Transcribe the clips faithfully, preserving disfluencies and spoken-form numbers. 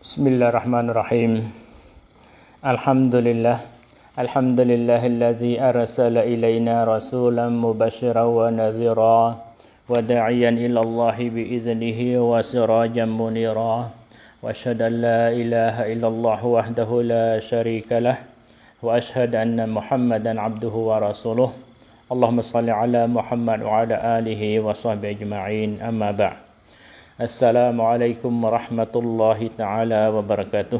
Bismillahirrahmanirrahim. Alhamdulillah. Alhamdulillahilladzi arsala ilaina rasulan mubasysyiran wa nadhira wa da'iyan ila Allah bi idznihi wa sirajan munira. Wa asyhadu an la ilaha illallah wahdahu la syarika lah wa asyhadu anna Muhammadan abduhu wa rasuluh. Allahumma shalli ala Muhammad wa ala alihi wa sahbihi ajma'in. Amma ba'd. Assalamualaikum warahmatullahi ta'ala wabarakatuh.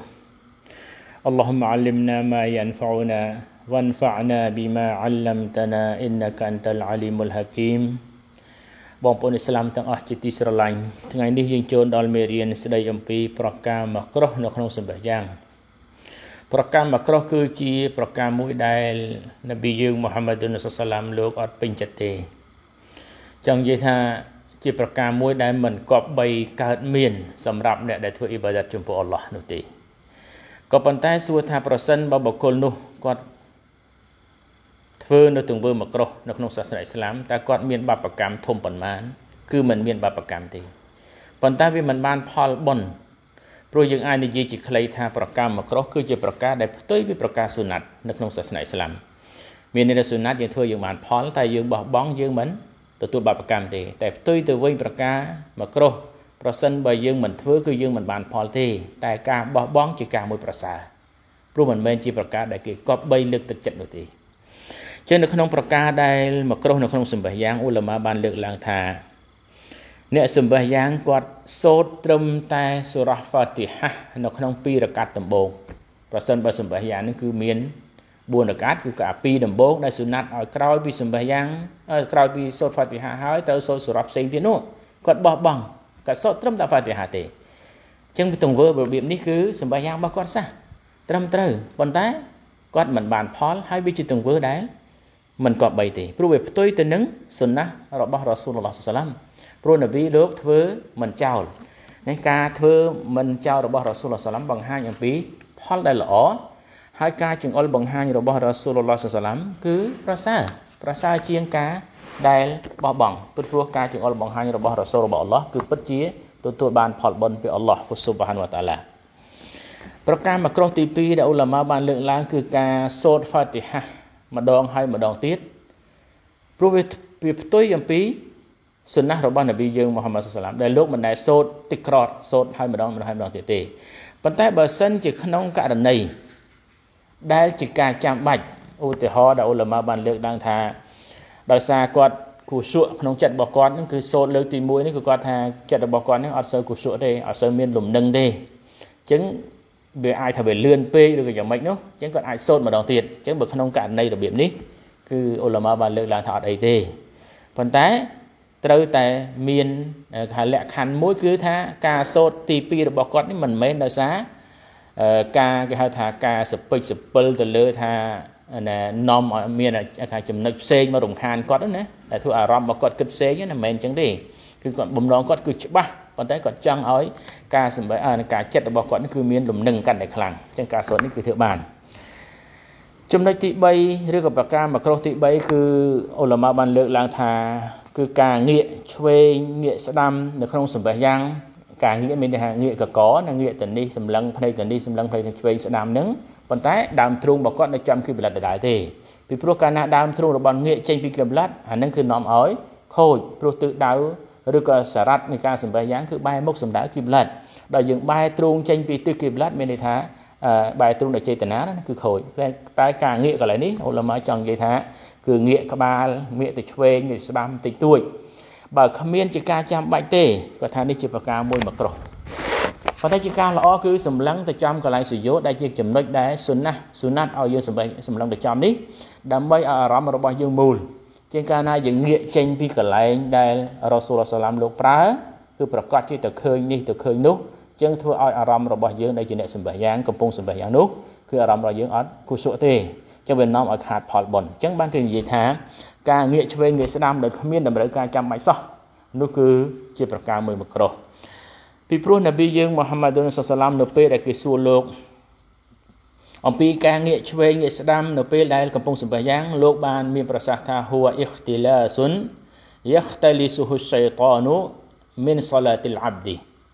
Allahumma 'allimna ma yanfa'una wanfa'na bima 'allamtana innaka antal alimul hakim. បងប្អូនឥស្លាមទាំងអស់ជាទីស្រឡាញ់ ថ្ងៃនេះយើងចូលដល់មេរៀនស្ដីអំពីប្រការម៉ាក្រោះនៅក្នុងសម្បះយ៉ាង ប្រការម៉ាក្រោះគឺជាប្រការមួយដែលនប៊ីយើងមូហាម៉ាឌុនសល្លាមលោកអត់ពេញចិត្តទេ ចង់និយាយថាជាប្រការមួយដែលមិនគប្បីកើតមានសម្រាប់អ្នកដែលធ្វើអ៊ីបាដាតចំពោះអល់ឡោះនោះទេក៏ប៉ុន្តែសួរថាប្រសិនបើបុគ្គលនោះគាត់ធ្វើនៅទង្វើម៉ាក្រោះនៅក្នុងសាសនាអ៊ីស្លាមតើគាត់មានបាបកម្មធំប៉ុន្មានគឺមិនមានបាបកម្មទេប៉ុន្តែវាមិនបានផលបុណ្យព្រោះយើងអាចនិយាយជាខ្លីថាប្រការម៉ាក្រោះគឺជាប្រការដែលផ្ទុយពីប្រការស៊ុណាត់នៅក្នុងសាសនាអ៊ីស្លាមមានន័យថាស៊ុណាត់យើងធ្វើយើងបានផលតែយើងបោះបង់យើងមិនទទួលបាបកម្មទេតែផ្ទុយទៅវិញប្រការម៉ាក្រោះប្រសិនបើយើងមិនធ្វើគឺយើងមិនបានផលទេតែការបោះបង់ជាការមួយប្រសើរព្រោះមិនមែនជាប្រការដែលគេគប្បីលើកទឹកចិត្តនោះទេចឹងនៅក្នុងប្រការដែលម៉ាក្រោះនៅក្នុងសម្បះយ៉ាងឧលមាបានលើកឡើងថាអ្នកសម្បះយ៉ាងគាត់សូត្រត្រឹមតែសូរ៉ាហ្វាទីហានៅក្នុងពីររកាត់ដំបូងប្រសិនបើសម្បះយ៉ាងនេះគឺមានបួនរកាត់គឺការពីរដំបូងដែលសុណាត់ឲ្យក្រោយពីសម្បះយ៉ាងក្រោយពីសូត្រហ្វាទីហាហើយទៅសូត្រសូរ៉ាផ្សេងទៀតនោះគាត់បោះបង់គាត់សូត្រត្រឹមតែហ្វាទីហាទេអញ្ចឹងពីទង្វើរបៀបនេះគឺសម្បះយ៉ាងរបស់គាត់សោះត្រឹមត្រូវប៉ុន្តែគាត់មិនបានផលហើយវាជាទង្វើដែលមិនគប្បីទេព្រោះវាផ្ទុយទៅនឹងសុណារបស់រ៉ាស៊ូលឡោះសាឡាមព្រោះនប៊ីលោកធ្វើមិនចោលនេះការធ្វើមិនចោលរបស់រ៉ាស៊ូលឡោះសាឡាមបង្ហាញអំពីផលដែលល្អហើយការចង្អុលបង្ហាញរបស់រ៉ាស៊ូលឡោះសាឡាមគឺប្រសើរប្រសើរជាងការដែលបោះបង់ព្រោះការចង្អុលបង្ហាញរបស់រ៉ាស៊ូលរបស់អល់ឡោះគឺពិតជាទទួលបានផលបុណ្យពីអល់ឡោះស៊ុបហានវតាឡាប្រការម៉ាក្រោះទីពីរដែលឧលាម៉ាបានលើកឡើងគឺការសូត្រហ្វាទីហាម្ដងហើយម្ដងទៀតព្រោះវាវាផ្ទុយអំពីសុណារបស់នប៊ីយើងមូហាម៉ាត់សាឡាមដែលលោកមិនដែលសូត្រតិក្រតសូត្រហើយម្ដងម្ដងហើយម្ដងទៀតទេប៉ុន្តែបើសិនជាក្នុងករណីដែលជាការចាំបាច់ឧទាហរណ៍ដែលឧលាម៉ាបានលើកឡើងថាដោយសារគាត់គូស៊ក់ក្នុងចិត្តរបស់គាត់ហ្នឹងគឺសូត្រលើកទីមួយនេះគឺគាត់ថាចិត្តរបស់គាត់ហ្នឹងអត់សូវគូស៊ក់ទេអត់សូវមានលំនឹងទេអញ្ចឹងវាអាចថាវាលឿនពេកឬក៏យ៉ាងម៉េចនោះអញ្ចឹងគាត់អាចសូត្រម្ដងទៀតអញ្ចឹងបើក្នុងករណីរបៀបនេះគឺឧលាម៉ាបានលើកឡើងថាអត់អីទេប៉ុន្តែត្រូវតែមានថាលក្ខខណ្ឌមួយគឺថាការសូត្រទីពីររបស់គាត់នេះមិនមែនដោយសារការគេហៅថាការសពេចសពិលទៅលើថានាំឲ្យមានថាចំណុចផ្សេងមករំខានគាត់ណាដែលធ្វើអារម្មណ៍របស់គាត់គិតផ្សេងណាមិនមែនអញ្ចឹងទេគឺគាត់បំណងគាត់គឺច្បាស់ប៉ុន្តែគាត់ចង់ឲ្យការសម្បេការចិត្តរបស់គាត់នេះគឺមានលំនឹងកាន់តែខ្លាំងអញ្ចឹងការសូត្រនេះគឺធ្វើបានចំណុចទីបីឬក៏ប្រការម៉ាក្រោះទីបីគឺឧលាម៉ាបានលើកឡើងថាគឺការងាកឆ្វេងងាកស្ដាំនៅក្នុងសម្បះយ៉ាងការងាកមានន័យថាងាកកកនិងងាកទៅនេះសម្លឹងភ្នែកទៅនេះសម្លឹងភ្នែកទៅឆ្វេងស្ដាំហ្នឹងប៉ុន្តែដើមទ្រូងរបស់គាត់នៅចំគីប្លាត់ដដែលទេពីព្រោះកាលណាដើមទ្រូងរបស់ងាកចេញពីគីប្លាត់អាហ្នឹងគឺនាំឲ្យខូចព្រោះទិសដៅឬក៏សារ៉ាត់នៃការសម្បះយ៉ាងគឺបែរមុខសម្ដៅគីប្លាត់ដល់យើងបែរទ្រូងចេញពីទិសគីប្លាត់មានន័យថាបែរទ្រូងដោយចេតនាណាគឺខូចតែការងាកកន្លែងនេះឧលាម៉ាចង់និយាយថាគឺងាកក្បាលងាកទៅឆ្វេងទៅស្ដាំតិចតួចបើគ្មានជាការចាំបាច់ទេគាត់ថានេះជាប្រការមួយម៉ាក្រោះប៉ុន្តែជាការល្អគឺសម្លឹងទៅចំកន្លែងសុយោដែលជាចំណុចដែលសុណាស់សុណាត់ឲ្យយើងសម្បេសម្លឹងទៅចំនេះដើម្បីឲ្យអារម្មណ៍របស់យើងមូលជាងកាលណាយើងងាកចេញពីកន្លែងដែលរ៉ាស៊ូលសាឡាមលោកប្រើគឺប្រកាសជាទៅឃើញនេះទៅឃើញនោះចឹងធ្វើឲ្យអារម្មណ៍របស់យើងដែលជាអ្នកសម្បះយ៉ាងកំពុងសម្បះយ៉ាងនោះគឺអារម្មណ៍របស់យើងអត់គូស៊ក់ទេចឹងវានាំឲ្យខាតផលបុណ្យចឹងបានគេនិយាយថាការងាកឆ្វេងងាកស្ដាំដោយគ្មានតម្រូវការចាំបាច់សោះនោះគឺជាប្រការមួយម៉ាក្រោះពីព្រោះនប៊ីយើងមូហាម៉ាឌុនសាឡាមនៅពេលដែលគេសួរលោកអំពីការងាកឆ្វេងងាកស្ដាំនៅពេលដែលកំពុងសម្បះយ៉ាងលោកបានមានប្រសាសន៍ថាហួអ៊ីខ្ទីឡាស៊ុនយខ្តលីស៊ូហ៊ូសៃតានូមីនសាឡាទីលអាប់ឌី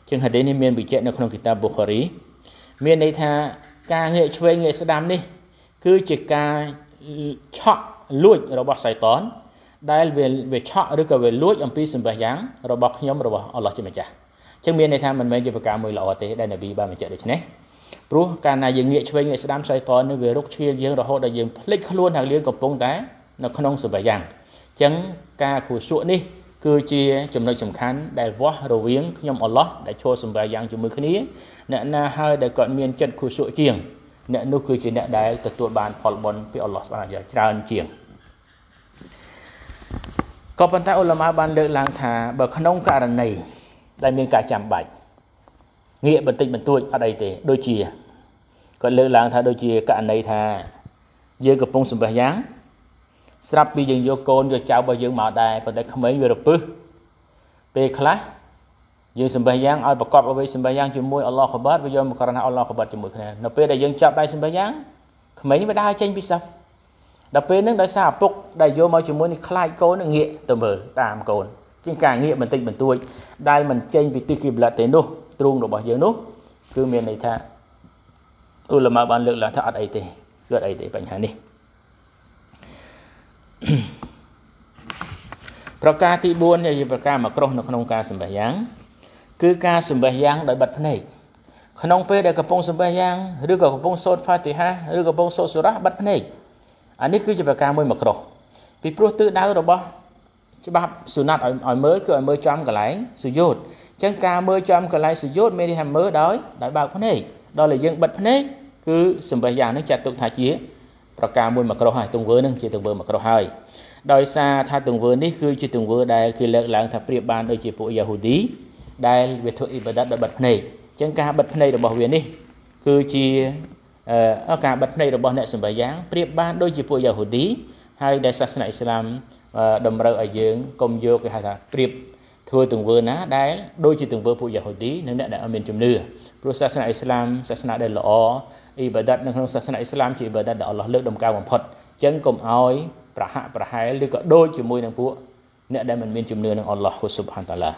chừng hạt đến miền bị chết nó không kitab Bukhari miền này tha ca nghệ chơi nghệ Saddam đi cứ chỉ ca chọn lùi rồi bỏ sài tónได้về về chọnหรือก็vềลวดอันปีสมบัติยังเราบอกย้อมเราบอกอัลลอฮ์จะมาจ่าจังเมียในทางมันไม่จะประกาศมวยหล่อเตะได้ในบีบ้านมันจะได้ใช่ไหมเพราะการนายยังเงี้ยช่วยเงี้ยสดามใส่ตอนในเวรุกเชียร์ยังเราโหดยังพลิกขลุ่นทางเลี้ยงกับปงแต่ในขนมสมบัติยังจังการขู่ชั่วนี่คือเชียร์จุดหนึ่งสำคัญได้วะเราเวียงย้อมอัลลอฮ์ได้โชว์สมบัติยังจุดมือคนนี้เนี่ยน่าให้ได้ก่อนเมียนจัดขู่ชั่วเชียงเนี่ยนู่นคือจีเนี่ยได้ตัวตัวบานพอลบอลไปอัลลอฮ์สบายใจราเชียงก็ปัญหาอุลามะบานเลือกลางถาแบบขนมการในได้มีการจำใบเงี้ยบันติบันตัวอะไรเตะโดยเชียก็เลือกลางถาโดยเชียการในถายืนกับปงสมบัติยังสลับปียืนโยโกนโยเจ้าไปยืนหมาได้ปัญหาขมิ้นเวรปื้อเปคลายืนสมบัติยังเอาประกอบเอาไว้สมบัติยังจมูกอัลลอฮฺขบัดไปยอมกรณาอัลลอฮฺขบัดจมูกคะแนนนับเป็นได้ยังจับได้สมบัติยังขมิ้นไม่ได้เช่นพิเศษดับเป็นนึกได้ทราบปุ๊กได้โยมาจมูกนี่คล้ายโกนเงี้ยตัวเบอร์ตามโกนจึงการเงี้ยมันติดมันตัวได้มันเช่นไปตีกิบละเตนุตรงดอกบอยนุคือเมียในท่าอุลามะบานเลือกละท่าอัดไอเตเลือดไอเตปัญหานี้ประกาศที่บุญในประกาศมากรองในขนมการสมบัติยังคือการสมบัติยังโดยบัดพเนกขนมเปได้กระพงสมบัติยังหรือกระพงโซดฟาติฮะหรือกระพงโซสุระบัดพเนกอันนี้คือจะประกาศมวยมากรองปีพรุ่งตื้อดาวเราบ่ฉบับสุนัตอ่อยเมื่อคืออ่อยเมื่อจอมกับไหลสุโยดจังการเมื่อจอมกับไหลสุโยดไม่ได้ทำเมื่อได้ได้บางพเนกđó là dân bật phấn ấy cứ sầm bài giang nó chặt tụng thả chiaประกาศมวยมักเราให้ตรงเวอร์นึงจีตรงเวอร์มักเราให้โดยซาถ้าตรงเวอร์นี่คือจีตรงเวอร์ได้คือเลิกหลังถ้าเปรียบบานโดยจีปุยาฮูดีได้เวทอิบดัดได้บัดพเนยจังการบัดพเนยระบบเวียนนี่คือจีเอ่ออาการบัดพเนยระบบเนี่ยสมบัติยังเปรียบบานโดยจีปุยาฮูดีให้ได้ศาสนาอิสลามดำเนินอายุกรมโยกให้ท่าเปรียบทัวตรงเวอร์นะได้โดยจีตรงเวอร์ปุยาฮูดีนั่นแหละได้อเมนจุ่มเนื้อเพราะศาสนาอิสลามศาสนาได้หล่ออิบาดัดในของศาสนาอิสลามที่อิบาดัดอัลลอฮ์เลือกดำกาวของพอดจังกลมเอาประหะประหายหรือก็โดยจุ่มมวยในพวกเนี่ยได้มันมีจุ่มเนื้อในอัลลอฮ์คุซุบฮานะตะอาลา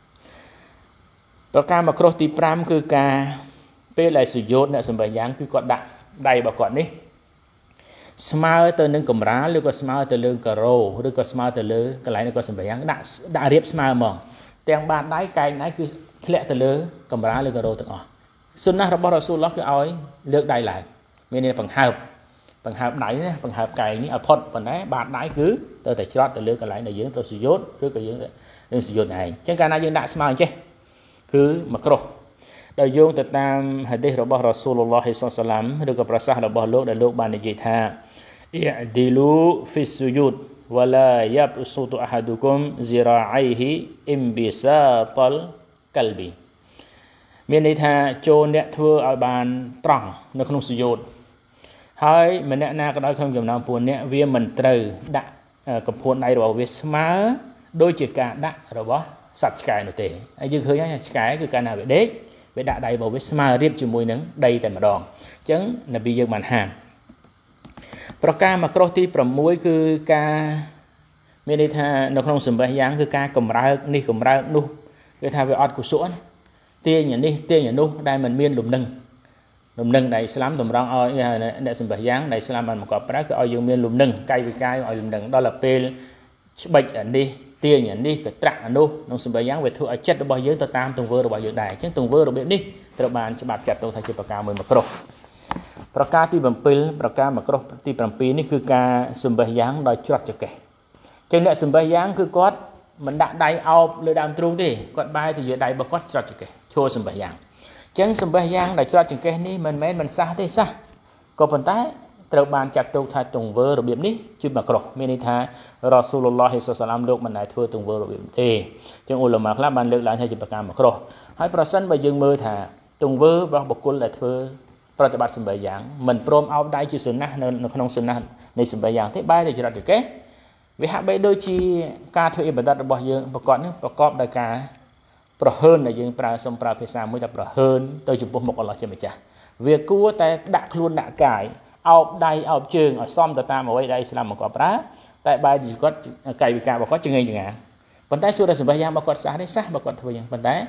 ประการมาครบตีพรามคือการเปรย์สุโยดเนี่ยสมบัติยังคือกอดดักได้บอกก่อนนี้สมาร์เตอร์นึงกำราหรือก็สมาร์เตอร์เรื่องกระโรหรือก็สมาร์เตอร์เรื่องกระไรในก็สมบัติยังดักดักเรียบสมาร์มองแต่งบานได้ไกลไหนคือเละเตอร์เรื่องกำราหรือกระโรต่างอ๋อสุนนะเราบอกเราสู้ล็อกคือเอาเลือกได้หลายไม่ได้ปังหาบปังหาบไหนเนี่ยปังหาบไก่นี่เอาพอดปันไหนบาดไหนคือตัวแต่ชอตตัวเลือกกระไรในยืนตัวสุโยดหรือก็ยืนเรื่องสุโยดไหนเช่นการนายยืนดักสมาร์ใช่คือมักรโดยโยงติดตามหะดีษเราบอกเราสู้ลลอฮิศสัลลัมหรือกับประสาทเราบอกโลกในโลกบานในจิตฮะอิอดิลูฟิสสุยุดวะลายับสุตุอะฮัดุกุมซิราไอฮิอิมบิซาตัลกัลบีมีในท่าโจนเนี่ยเธอเอาบานตรังในขนมสุโยดให้มันเนี่ยนาก็ได้ขนมยำน้ำปูนเนี่ยเวียมันเตอดะกับปูนในเราเวสมาโดยจิกาดะเราบอกสัตว์กายหนูเตะไอ้ยังเคยยังกายคือการนาเวเด็กเวดะใดบอกเวสมาเรียบจุ่มมวยหนึ่งใดแต่มาดองจังนบียังมันห่างประการมาครบที่ประมวยคือการมีในท่าในขนมสมบัติยังคือการกำไรนี่กำไรนู่คือท่าเวอดกุศลเตี้ยอย่างนี้เตี้ยอย่างนู้ได้มันเมียนหลุมหนึ่งหลุมหนึ่งในอิสลามตำรองเอาในสมบัติยังในอิสลามมันประกอบไปแล้วคือเอาอย่างเมียนหลุมหนึ่งไกลไปไกลเอาหลุมหนึ่งđó là pel bệnhอันนี้เตี้ยอย่างนี้ก็ตรักอันนู้นสมบัติยังเวทุอาเจ็ดระบายเยอะต่อตามตรงเวอร์ระบายเยอะได้เช่นตรงเวอร์ระบายนี้ตระบานฉบับจัดตรงทางจิตประการมือมากรบประการที่บัมปิลประการมากรบที่บัมปีนี่คือการสมบัติยังโดยจัดจะแก่จังเนี่ยสมบัติยังคือก๊อดมันดักได้เอาเลยดามตรงดิก๊อดใบที่อยู่ได้บอกก๊อดจัดจะแก่โชว์สมบัติยังจังสมบัติยังโดยจัดจะแก่นี่มันแม้มันซาได้ซะก็ผลท้ายตระบานจัดตรงทางตรงเวอร์ระบายนี้จุดมากรบมีนิทานรอซูลุลลอฮิศ็อลลัลลอฮุอะลัยฮิวะซัลลัมโลกมันได้ทั่วตรงเวอร์ระบายเตจังอุลามะครับมันเลือกหลายให้จิตประการมากรบให้ประสันไปยืมมือถ่าตรงเวอร์บอกบุคคลได้ทั่วปฏิบัติสมบัติยังมันพร้อมเอาได้จุดสุนนะในขนมสุนนะในสมบัติยังที่ใบได้จุดระดับแก่วิหารใบโดยที่การทวีบัตรระบบยังประกอบนี้ประกอบโดยการประเฮินในยังปราสมปราเพศาไม่แต่ประเฮินโดยจุดปุ่มบอกอัลลอฮ์จะไม่จ่าเวียกู้แต่ดักล้วนดักกายเอาได้เอาเชิงเอาซ่อมตัวตามเอาไว้ได้อิสลามประกอบพระแต่ใบดีก็ไก่วิการบอกว่าจะไงอย่างไงปัจจัยส่วนสมบัติยังประกอบสาได้ซะประกอบทวียังปัจจัย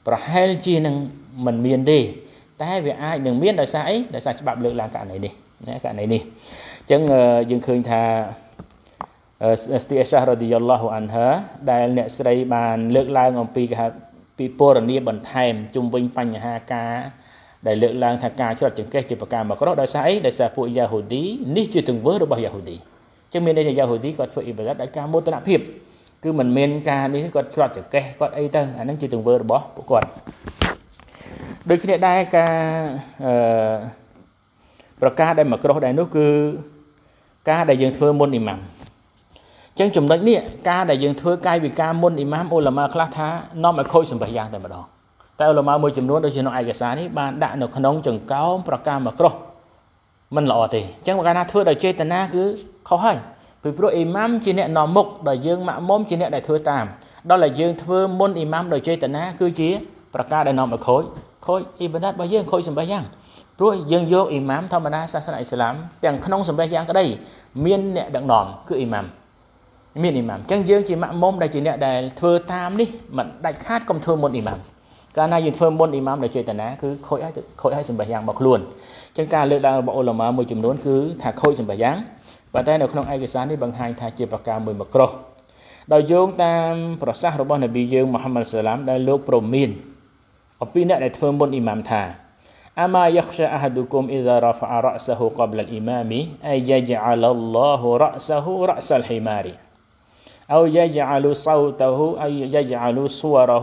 ប្រហែលជានឹងមិនមានទេតែវាអាចនឹងមានដោយសារអីដោយសារច្បាប់លើកឡើងករណីនេះណាករណីនេះអញ្ចឹងយើងឃើញថាស្ទីអេសារ៉ាឌីយ៉ាឡោះអានហាដែលអ្នកស្រីបានលើកឡើងអំពីគេហៅពីពរនីបន្ថែមជុំវិញបញ្ហាការដែលលើកឡើងថាការច្រត់ចង្កេះជាប្រការមកក្រោះដោយសារអីដោយសារពួកយ៉ាហូឌីនេះជាទង្វើរបស់យ៉ាហូឌីអញ្ចឹងមានន័យថាយ៉ាហូឌីគាត់ធ្វើអ៊ីបាដាតដោយការមោទនភាពគឺមិនមានការនេះគាត់ច្រត់ចង្កេះគាត់អីទៅអាហ្នឹងជាទង្វើរបស់ពួកគាត់ដូចគ្នាដែរការអឺប្រការដែលមកក្រោះដែរនោះគឺការដែលយើងធ្វើមុនអ៊ីម៉ាំអញ្ចឹងចំណុចនេះការដែលយើងធ្វើកាយវិការមុនអ៊ីម៉ាមអ៊ូឡាម៉ាខ្លះថានាំឲ្យខូចសម្បះយ៉ាងតែម្ដងតែអ៊ូឡាម៉ាមួយចំនួនដូចជាក្នុងឯកសារនេះបានដាក់នៅក្នុងចង្កោមប្រការមកក្រោះមិនល្អទេអញ្ចឹងបើកាលណាធ្វើដោយចេតនាគឺខុសហើយពីព្រោះអ៊ីម៉ាមជាអ្នកនាំមុខដោយយើងម៉ាក់មុំជាអ្នកដែលធ្វើតាមដល់តែយើងធ្វើមុនអ៊ីម៉ាមដោយចេតនាគឺជាប្រការដែលនាំឲ្យខូចខូចអ៊ីបាដាតរបស់យើងខូចសម្បះយ៉ាងព្រោះយើងយកអ៊ីម៉ាមធម្មតាសាសនាអ៊ីស្លាមទាំងក្នុងសម្បះយ៉ាងក្តីមានអ្នកដឹកនាំគឺអ៊ីម៉ាមមានអ៊ីម៉ាមអញ្ចឹងយើងជាម៉ាក់មុំដែលជាអ្នកដែលធ្វើតាមនេះមិនដាច់ខាតកុំធ្វើមុនអ៊ីម៉ាមកាលណាយើងធ្វើមុនអ៊ីម៉ាមដោយចេតនាគឺខូចហើយខូចហើយសម្បះយ៉ាងរបស់ខ្លួនអញ្ចឹងការលើកឡើងរបស់អ៊ូឡាម៉ាមួយចំនួនគឺថាខូចសម្បះយ៉ាងប៉ុន្តែនៅក្នុងឯកសារនេះបង្ហាញថាជាប្រការមួយមកក្រោះដោយយោងតាមប្រសាសន៍របស់នប៊ីយើងមូហាម៉ាត់សាឡាមដែលលោកព្រមានអំពីអ្នកដែលធ្វើមុនអ៊ីម៉ាមថាអាម៉ាយ៉ាខ្សាអហាឌុគុមអ៊ីហ្សារ៉ាហ្វអរ៉ាសាហ៊ូកបលអ៊ីម៉ាមីអៃយ៉ាជអលឡោះរ៉ាសាហ៊ូរ៉ាសាលហ៊ីម៉ារីأو يجعل صوته أو يجعل صوره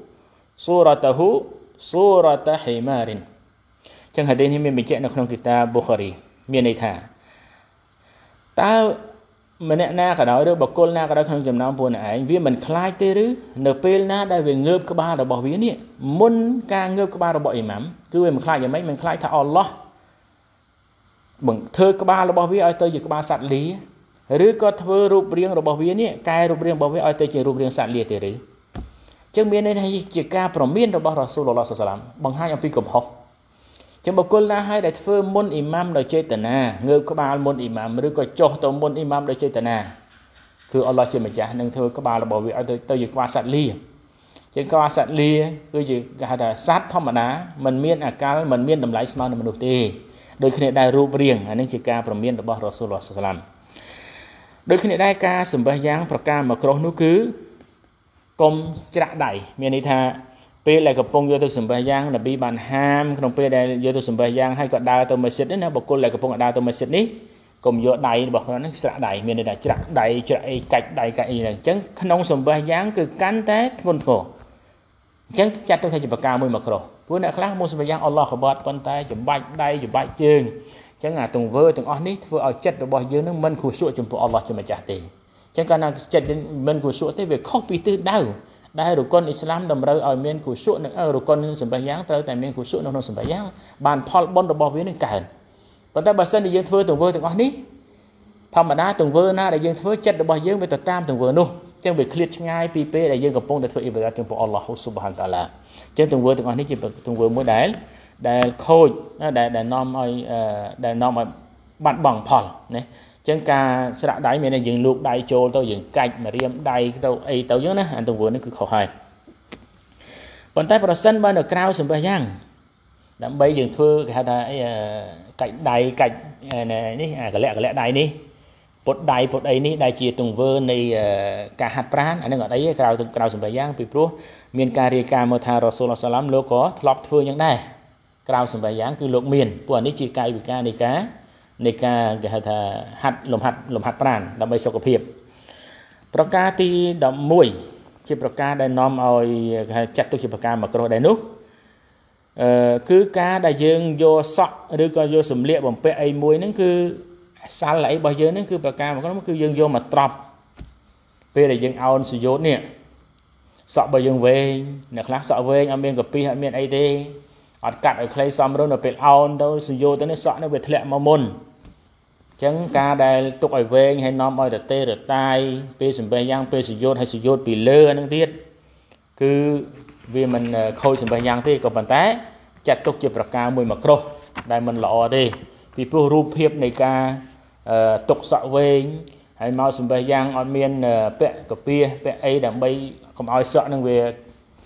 صورته صورة حمار ចឹងហាឌីសនេះមានបញ្ជាក់នៅក្នុងគីតាប៊ូខារីមានន័យថាតើម្នាក់ណាក៏ដោយឬបុគ្គលណាក៏ដោយក្នុងចំណោមពួកអ្នកឯងវាមិនខ្លាចទេឬនៅពេលណាដែលវាងើបក្បាលរបស់វានេះមុនការងើបក្បាលរបស់អ៊ីម៉ាំគឺវាមិនខ្លាចយ៉ាងម៉េចមិនខ្លាចថាអល់ឡោះបង្ធ្វើក្បាលរបស់វាឲ្យទៅជាក្បាលសត្វលាឬក៏ធ្វើរូបរាងរបស់វានេះកែរូបរាងរបស់វាឲ្យទៅជារូបរាងសត្វលាទេឬចឹងមានន័យថាជាការប្រមានរបស់រ៉ាស៊ូលឡោះសាឡាមបង្ហាញអំពីកំហុសចឹងបុគ្គលណាហើយដែលធ្វើមុនអ៊ីម៉ាមដោយចេតនាងើបក្បាលមុនអ៊ីម៉ាមឬក៏ចុះទៅមុនអ៊ីម៉ាមដោយចេតនាគឺអល់ឡោះជាម្ចាស់នឹងធ្វើក្បាលរបស់វាឲ្យទៅទៅជាក្បាលសត្វលាចឹងក្បាលសត្វលាគឺជាគេហៅថាសត្វធម្មតាមិនមានអាកាលមិនមានតម្លៃស្មើនឹងមនុស្សទេដូចគ្នាដែររូបរាងអានេះជាការប្រមានរបស់រ៉ាស៊ូលឡោះសាឡាមដូចគ្នាដែរការសម្បះយ៉ាងប្រការមកក្រោះនោះគឺកុំច្រាក់ដៃមានន័យថាពេលដែលកំពុងយកទៅសម្បះយ៉ាងនប៊ីបានហាមក្នុងពេលដែលយកទៅសម្បះយ៉ាងហើយក៏ដើរទៅម៉ាស៊ីតនេះណាបុគ្គលដែលកំពុងដើរទៅម៉ាស៊ីតនេះកុំយកដៃរបស់គាត់ហ្នឹងច្រាក់ដៃមានន័យថាច្រាក់ដៃច្រាក់អីកាច់ដៃកាច់អីហ្នឹងអញ្ចឹងក្នុងសម្បះយ៉ាងគឺកាន់តែធ្ងន់ធ្ងរអញ្ចឹងចាត់ទុកថាជាប្រការមួយមកក្រោះព្រោះអ្នកខ្លះមកសម្បះយ៉ាងអល់ឡោះកបាត់ប៉ុន្តែចម្បាច់ដៃចម្បាច់ជើងអញ្ចឹងអាទង្វើទាំងអស់នេះធ្វើឲ្យចិត្តរបស់យើងនឹងមិនខុសចំពោះអល់ឡោះជាម្ចាស់ទេអញ្ចឹងកាលណាចិត្តមិនខុសទេវាខុសពីទិសដៅដែលរុកុនអ៊ីស្លាមតម្រូវឲ្យមានខុសនៅរុកុនសម្បះយ៉ាងត្រូវតែមានខុសនៅក្នុងសម្បះយ៉ាងបានផលបុណ្យរបស់វានឹងកើនប៉ុន្តែបើសិនជាយើងធ្វើទង្វើទាំងអស់នេះធម្មតាទង្វើណាដែលយើងធ្វើចិត្តរបស់យើងវាទៅតាមទង្វើនោះអញ្ចឹងវាឃ្លាតឆ្ងាយពីពេលដែលយើងកំពុងតែធ្វើអ៊ីបាដាតចំពោះអល់ឡោះស៊ុបហានតាឡាអញ្ចឹងទង្វើទាំងអស់នេះជាទង្វើមួយដែលដែលខូចដែលដែលនាំឲ្យដែលនាំឲ្យបាត់បង់ផលណាអញ្ចឹងការស្រាក់ដៃមានតែយើងលូកដៃចូលទៅយើងកាច់មករៀមដៃទៅអីទៅអញ្ចឹងណាអាទង្វើនេះគឺខុសហើយប៉ុន្តែប្រសិនបើនៅក្រៅសម្បះយ៉ាងដើម្បីយើងធ្វើគេហៅថាអីកាច់ដៃកាច់នេះអាកលាក់កលាក់ដៃនេះពុតដៃពុតអីនេះដែលជាទង្វើនៃការហាត់ប្រាណអានឹងអត់អីទេក្រៅក្រៅសម្បះយ៉ាងពីព្រោះមានការរាយការណ៍មកថារ៉ាស៊ូលសាឡាមលោកក៏ធ្លាប់ធ្វើយ៉ាងដែរក្រៅសម្បះយ៉ាងគឺលោកមានពួកនេះជាកាយវិការនៃការនៃការគេហៅថាហាត់លំហាត់លំហាត់ប្រាណដើម្បីសុខភាពប្រការទីដប់មួយជាប្រការដែលនាំឲ្យគេហៅចាត់ទុកជាប្រការមកក្រោះដែរនោះអឺគឺការដែលយើងយកសក់ឬក៏យកសម្លៀកបំពាក់អីមួយហ្នឹងគឺសាល់អីរបស់យើងហ្នឹងគឺប្រការមកក្រោះគឺយើងយកមកត្រប់ពេលដែលយើងអោនសុយោតនេះសក់របស់យើងវែងអ្នកខ្លះសក់វែងអត់មានកពីអត់មានអីទេអត់កាត់ឲ្យខ្លីសមរម្យនៅពេលអោនទៅសយោទៅនេះសក់នេះវាធ្លាក់មកមុនអញ្ចឹងការដែលទុកឲ្យវែងហើយនាំឲ្យរទេរតាយពេលសម្បះយ៉ាងពេលសយោហើយសយោពីលើហ្នឹងទៀតគឺវាមិនខូចសម្បះយ៉ាងទេក៏ប៉ុន្តែចាត់ទុកជាប្រការមួយមកក្រោះដែលមិនល្អទេពីព្រោះរូបភាពនៃការទុកសក់វែងហើយមកសម្បះយ៉ាងអត់មានពាក់កាពះពាក់អីដើម្បីកុំឲ្យសក់ហ្នឹងវា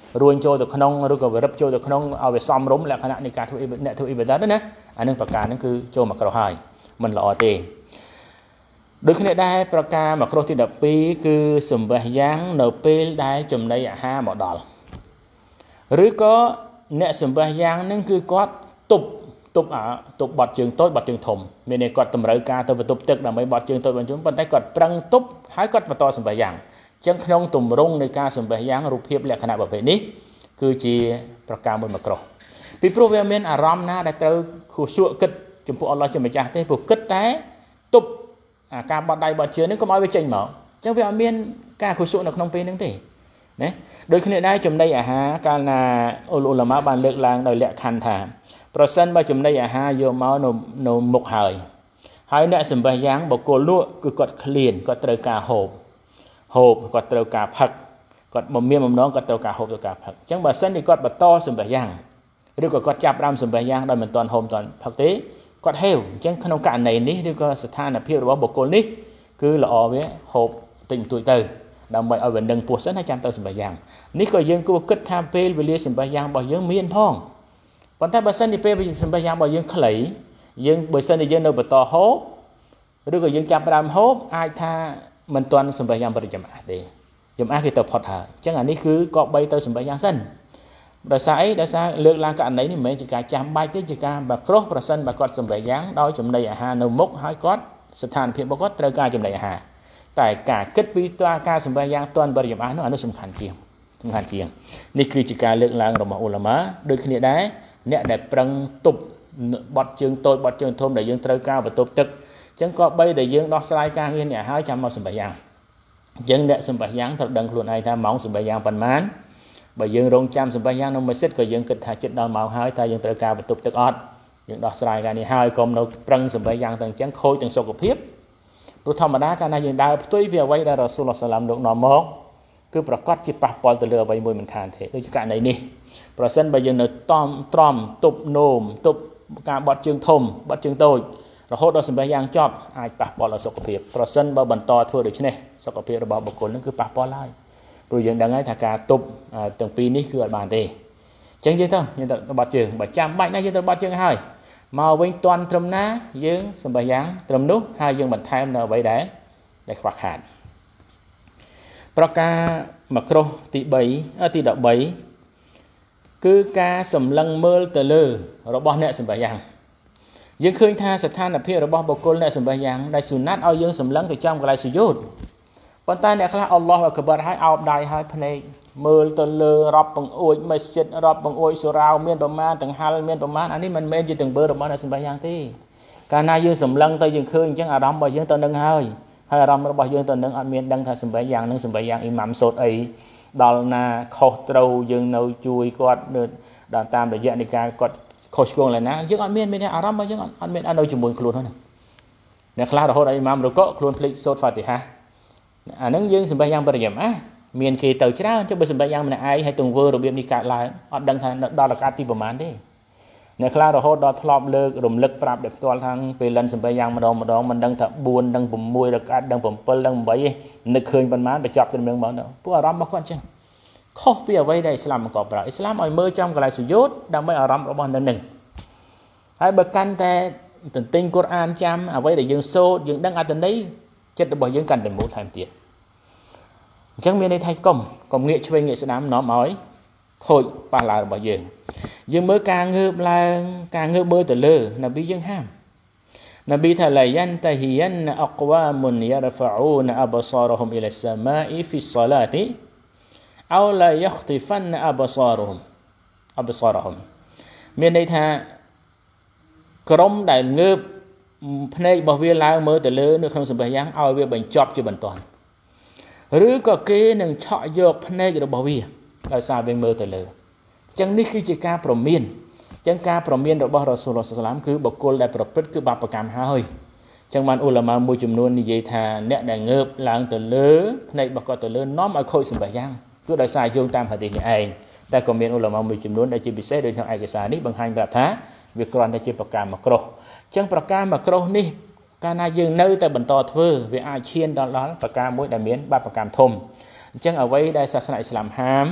រួញចូលទៅក្នុងឬក៏វិរិបចូលទៅក្នុងឲ្យវាសមរម្យលក្ខណៈនៃការធ្វើអ្នកធ្វើអ៊ីបាដាតណាអានឹងប្រការហ្នឹងគឺចូលមកក្រោះហើយមិនល្អទេដូចគ្នាដែរប្រការមកក្រោះទីដប់ពីរគឺសម្បះយ៉ាងនៅពេលដែលចំណីអាហារមកដល់ឬក៏អ្នកសម្បះយ៉ាងហ្នឹងគឺគាត់ទប់ទប់អាទប់បាត់ជើងតូចបាត់ជើងធំមានន័យគាត់តម្រូវការទៅបន្ទប់ទឹកដើម្បីបាត់ជើងតូចបាត់ជើងប៉ុន្តែគាត់ប្រឹងទប់ហើយគាត់បន្តសម្បះយ៉ាងអញ្ចឹងក្នុងទម្រង់នៃការសម្បះយ៉ាងរូបភាពលក្ខណៈប្រភេទនេះគឺជាប្រការមួយមកក្រោះពីព្រោះវាមានអារម្មណ៍ណាដែលត្រូវខុសួរគិតចំពោះអល់ឡោះជាម្ចាស់ទេព្រោះគិតតែទប់អាការបាត់ដៃបាត់ជើងនេះកុំឲ្យវាចេញមកអញ្ចឹងវាអត់មានការខុសួរនៅក្នុងពេលហ្នឹងទេណាដូចគ្នាដែរចំណីអាហារកាលណាអ៊ុលអ៊ុលាម៉ាបានលើកឡើងដោយលក្ខខណ្ឌថាប្រសិនបើចំណីអាហារយកមកនៅនៅមុខហើយហើយអ្នកសម្បះយ៉ាងបកគលនោះគឺគាត់ឃ្លានគាត់ត្រូវការហូបហូបគាត់ត្រូវការផឹកគាត់បំមានបំណងគាត់ត្រូវការហូបត្រូវការផឹកអញ្ចឹងបើសិនជាគាត់បន្តសម្បះយ៉ាងឬក៏គាត់ចាប់ដើមសម្បះយ៉ាងដោយមិនទាន់ហូបមិនទាន់ផឹកទេគាត់ហេវអញ្ចឹងក្នុងករណីនេះឬក៏ស្ថានភាពរបស់បុគ្គលនេះគឺល្អវាហូបតិចបន្តួចទៅដើម្បីឲ្យវានឹងពោះសិនហើយចាំទៅសម្បះយ៉ាងនេះក៏យើងគួរគិតថាពេលវេលាសម្បះយ៉ាងរបស់យើងមានផងប៉ុន្តែបើសិនជាពេលសម្បះយ៉ាងរបស់យើងខ្លីយើងបើសិនជាយើងនៅបន្តហូបឬក៏យើងចាប់ដើមហូបអាចថាមិនទាន់សម្បះយ៉ាងបរិយាមាសទេយមអាគេទៅផុតហើយអញ្ចឹងអានេះគឺក៏បីទៅសម្បះយ៉ាងសិនដោយសារអីដោយសារលើកឡើងករណីនេះមិនមែនជាការចាំបាច់ទេជាការបើក្រោះប្រសិនបើគាត់សម្បះយ៉ាងដោយចំណីអាហារនៅមុខហើយគាត់ស្ថានភាពរបស់គាត់ត្រូវការចំណីអាហារតែការគិតពីការសម្បះយ៉ាងទាន់បរិយាមាសនោះអានោះសំខាន់ជាងសំខាន់ជាងនេះគឺជាការលើកឡើងរបស់អ៊ុលាម៉ាដូចគ្នាដែរអ្នកដែលប្រឹងទប់បត់ជើងតូចបត់ជើងធំដែលយើងត្រូវការបន្ទប់ទឹកអញ្ចឹងក៏បីដែលយើងដោះស្រាយការងារនេះហើយចាំមកសម្បះយ៉ាងអញ្ចឹងអ្នកសម្បះយ៉ាងត្រូវដឹងខ្លួនឯងថាម៉ោងសម្បះយ៉ាងប៉ុន្មានបើយើងរងចាំសម្បះយ៉ាងនៅមួយសិតក៏យើងគិតថាចិត្តដល់ម៉ោងហើយតែយើងត្រូវការបន្ទប់ទឹកអត់យើងដោះស្រាយការនេះហើយកុំនៅប្រឹងសម្បះយ៉ាងទៅអញ្ចឹងខូចទាំងសុខភាពព្រោះធម្មតាកាលណាយើងដើរផ្ទុយពីអ្វីដែលរ៉ាស៊ូលឡោះសាឡាមលោកនាំមកគឺប្រកាសជាប៉ះពាល់ទៅលើអ្វីមួយមិនខានទេដូចករណីនេះប្រសិនបើយើងនៅតំទ្រាំទប់នោមទប់ការបត់ជើងធំបត់ជើងតូចរហូតដល់សម្បះយ៉ាងចប់អាចប៉ះពាល់ដល់សុខភាពប្រសិនបើបន្តធ្វើដូច្នេះសុខភាពរបស់បុគ្គលនឹងគឺប៉ះពាល់ហើយព្រោះយើងដឹងហើយថាការទប់ទាំងពីរនេះគឺអត់បានទេអញ្ចឹងយើងទៅយើងទៅបត់ជើងបើចាំបាច់ណាស់យើងទៅបត់ជើងហើយមកវិញតន់ត្រឹមណាយើងសម្បះយ៉ាងត្រឹមនោះហើយយើងបន្ថែមនៅអ្វីដែលដែលខ្វះខាតប្រការមកក្រោះទី3ទីដប់បីគឺការសម្លឹងមើលទៅលើរបស់អ្នកសម្បះយ៉ាងយើងឃើញថាស្ថានភាពរបស់បុគ្គលអ្នកសម្បះយ៉ាងដែលសុណាត់ឲ្យយើងសម្លឹងទៅចំកន្លែងសុយោតប៉ុន្តែអ្នកខ្លះអល់ឡោះអក្បារឲ្យអោបដៃឲ្យភ្នែកមើលទៅលើរាប់បង្អួចមស្ជីតរាប់បង្អួចសូរ៉ាវមានប្រមាណទាំងហល់មានប្រមាណអានេះមិនមែនជាទាំងបើរបស់អ្នកសម្បះយ៉ាងទេកាលណាយើងសម្លឹងទៅយើងឃើញអញ្ចឹងអារម្មណ៍របស់យើងទៅនឹងហើយហើយអារម្មណ៍របស់យើងទៅនឹងអត់មានដឹងថាសម្បះយ៉ាងនឹងសម្បះយ៉ាងអ៊ីម៉ាំសូតអីដល់ណាខុសត្រូវយើងនៅជួយគាត់ដល់តាមរយៈនៃការគាត់ខុសឆ្គងឡើយណាយើងអត់មានមានអារម្មណ៍របស់យើងអត់មានអត់នៅជាមួយខ្លួនហ្នឹងអ្នកខ្លះរហូតដល់អ៊ីម៉ាមរុកអខ្លួនភ្លេចសូត្រហ្វាទីហាអាហ្នឹងយើងសម្បះយ៉ាងបរិយាមាសមានគេទៅច្រើនចុះបើសម្បះយ៉ាងម្នាក់ឯងហើយទង្វើរបៀបនេះកើតឡើងអត់ដឹងថាដល់រកាត់ទីប្រមាណទេអ្នកខ្លះរហូតដល់ធ្លាប់លើករំលឹកប្រាប់ដល់ផ្ទាល់ខាងពេលលិនសម្បះយ៉ាងម្ដងម្ដងមិនដឹងថា4ដឹង6រកាត់ដឹង7ដឹង8ទេនឹកឃើញប៉ុន្មានបញ្ចប់ត្រឹមនឹងមកពួកអារម្មណ៍របស់គាត់អញ្ចឹងខុសពីអ្វីដែលអ៊ីស្លាមបង្កប់ប្រើអ៊ីស្លាមឲ្យមើលចំកន្លែងសុយោតដើម្បីអារម្មណ៍របស់នៅនឹងហើយបើកាន់តែទន្ទិញកូរ៉ានចាំអ្វីដែលយើងសូត្រយើងដឹងអត្ថន័យចិត្តរបស់យើងកាន់តែមូលថែមទៀតអញ្ចឹងមានន័យថាកុំកុំងាកឆ្វេងងាកស្ដាំនាំឲ្យខូចប៉ះឡើងរបស់យើងយើងមើលការងើបឡើងការងើបមើលទៅលើនប៊ីយើងហាមនប៊ីថាឡាយ៉ាន់តាហ៊ីយ៉ានអក្វាមុនយ៉ារហ្វាអ៊ូនអបសារហុមអ៊ីឡាសម៉ាអ៊ីហ្វីសឡាទីអោឡាយ៉ាខ្ទីហ្វានអបសារហុមអបសារហុមមានន័យថាក្រុមដែលងើបភ្នែករបស់វាឡើងមើលទៅលើនៅក្នុងសម្បះយ៉ាងឲ្យវាបញ្ចប់ជាបន្ទាន់ឬក៏គេនឹងឆក់យកភ្នែករបស់វាដោយសារវាមើលទៅលើអញ្ចឹងនេះគឺជាការប្រមានអញ្ចឹងការប្រមានរបស់រ៉ាស៊ូលឡោះសាឡាមគឺបុគ្គលដែលប្រព្រឹត្តគឺបាបកម្មហើយអញ្ចឹងបានអ៊ូឡាម៉ាមួយចំនួននិយាយថាអ្នកដែលងើបឡើងទៅលើភ្នែករបស់គាត់ទៅលើនាំឲ្យខូចសម្បះយ៉ាងគឺដោយសារយោងតាមហាឌីសនេះឯងតែក៏មានអ៊ូឡាម៉ាមួយចំនួនដែលជាពិសេសដូចក្នុងឯកសារនេះបង្ហាញប្រាប់ថាវាគ្រាន់តែជាប្រការមកក្រោះអញ្ចឹងប្រការមកក្រោះនេះកាលណាយើងនៅតែបន្តធ្វើវាអាចឈានដល់ដល់ប្រការមួយដែលមានបាបកម្មធំអញ្ចឹងអ្វីដែលសាសនាអ៊ីស្លាមហាម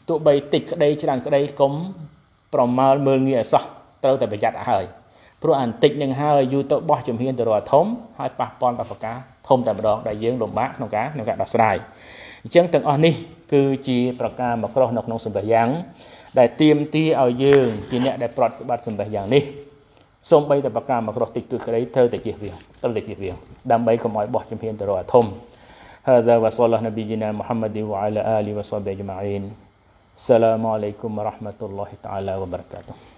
ទោះបីតិចក្តីច្រើនក្តីកុំប្រមាលមើលងាយអសោះត្រូវតែប្រយ័ត្នឲ្យហើយព្រោះអាបន្តិចនឹងហើយយូរទៅបោះជំហានទៅរកធំហើយប៉ះពាល់ដល់ប្រការធំតែម្ដងដែលយើងលំបាកក្នុងការក្នុងការដោះស្រាយអញ្ចឹងទាំងអស់នេះគឺជាប្រការមកក្រោះនៅក្នុងសម្បះយ៉ាងដែលទៀមទីឲ្យយើងជាអ្នកដែលប្រតិបត្តិសម្បះយ៉ាងនេះសូម្បីតែប្រការមកក្រោះតិចតួចក្តីត្រូវតែជៀសវាងត្រូវតែជៀសវាងដើម្បីកុំឲ្យបោះជំហានទៅរកធំهذا وصلى الله نبينا محمد وعلى آله وصحبه أجمعين السلام عليكم ورحمة الله تعالى وبركاته